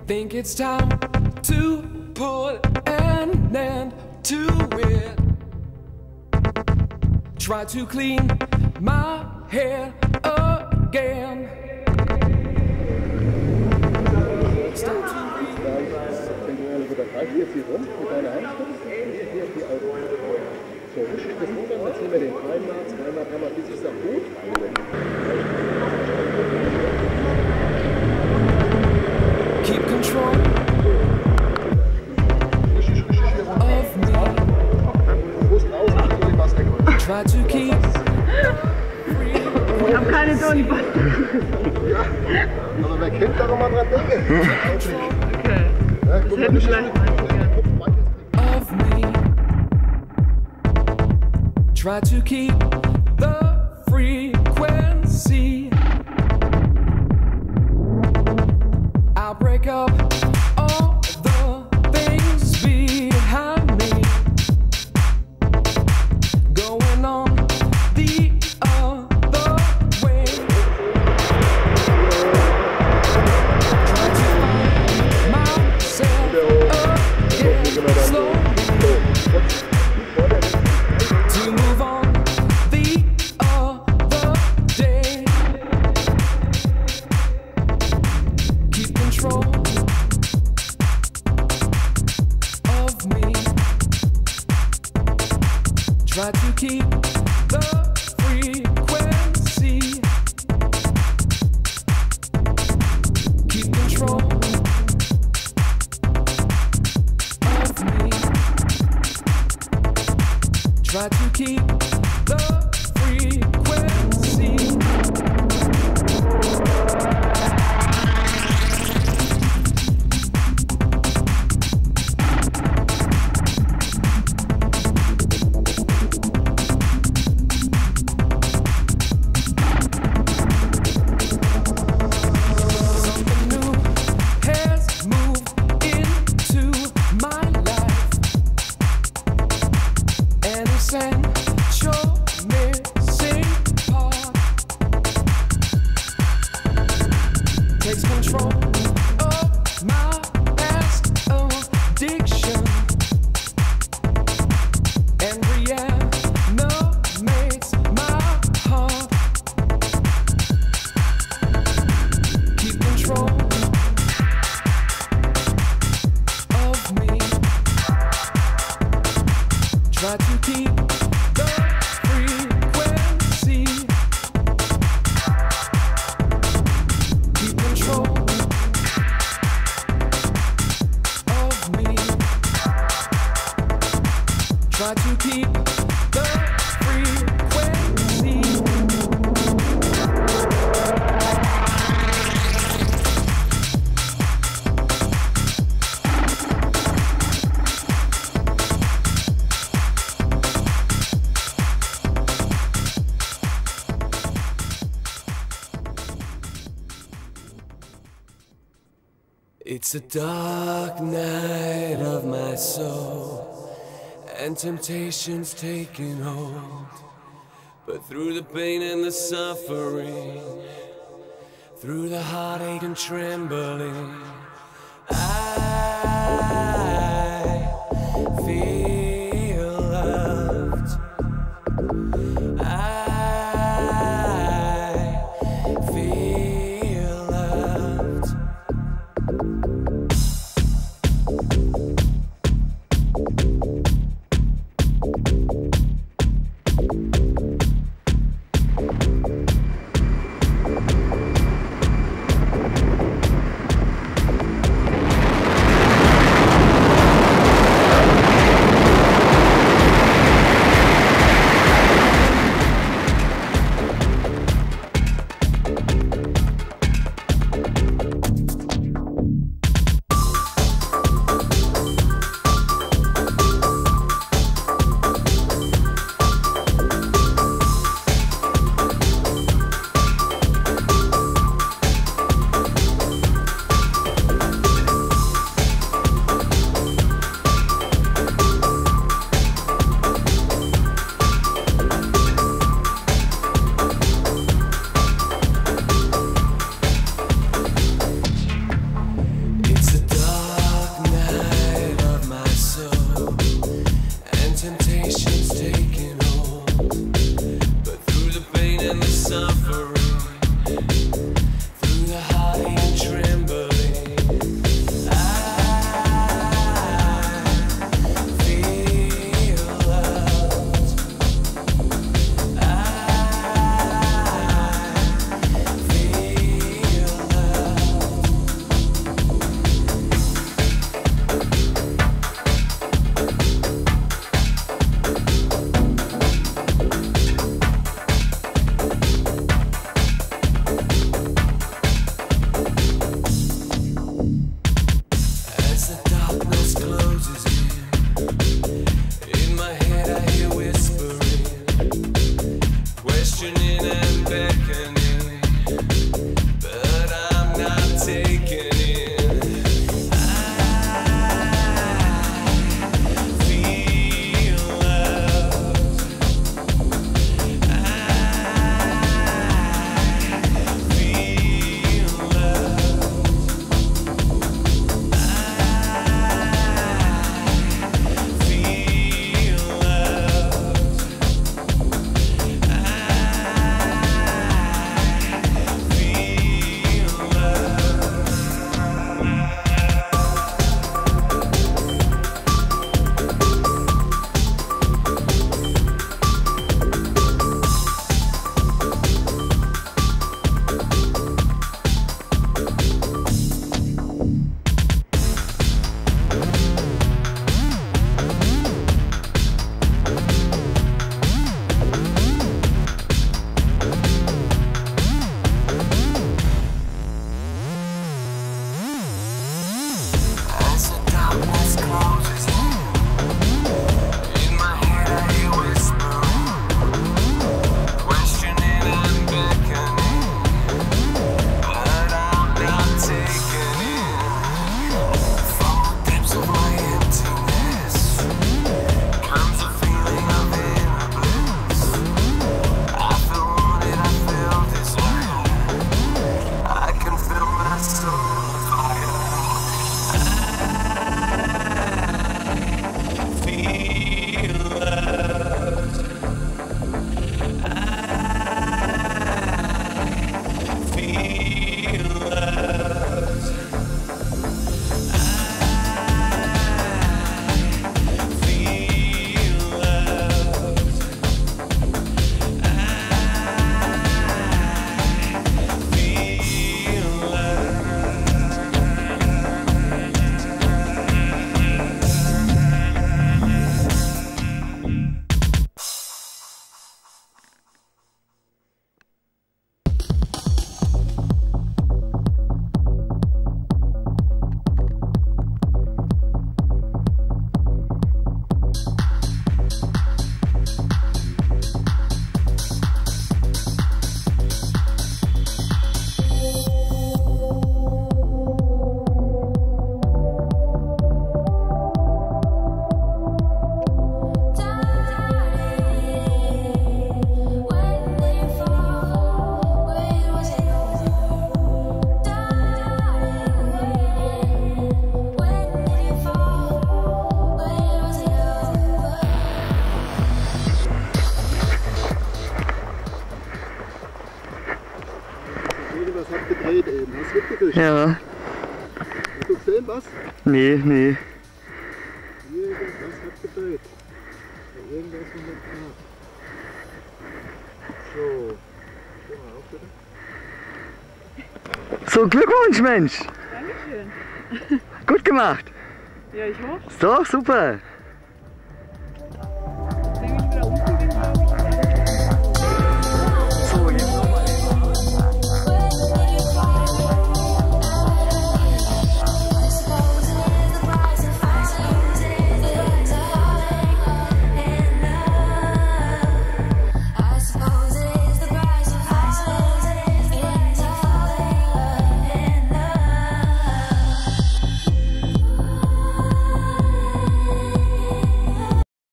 Think it's time to put an end to it. Try to clean my hair again. Start to read. Wenn du eine fotografierst, jetzt hier rum mit deiner Hand, hier auf die Augen. So, du schiebst das runter, dann ziehen wir den zweimal, dreimal, bis es am Boot. Keep control of me. Try to keep. Ich hab keine Tonband. Ja, aber wer kennt, darum mal dran denken. Okay. Das hätten vielleicht Of me. Try to keep the frequency. I'll break up all the things behind me. Going on the other way. Try to find myself again slowly. To move on the other day. Keep control of me. Try to keep the frequency. Keep control of me. Try to keep the frequency. Something new has moved into my life. An essential missing part takes control of my past addiction and reanimates my heart. Keep control of me. Try to keep the frequency. Keep control of me. Try to keep the frequency. It's a dark night of my soul, and temptation's taking hold. But through the pain and the suffering, through the heartache and trembling, I feel loved. I feel loved. suffering through the heart and trembling. Das hat gedreht eben. Hast du mitgekriegt? Ja. Hast du gesehen was? Nee, nee. Irgendwas hat gedreht. Irgendwas mit dem Grab. So. Schau mal auf bitte. So, Glückwunsch, Mensch! Dankeschön. Gut gemacht! Ja, ich hoffe. Ist doch super!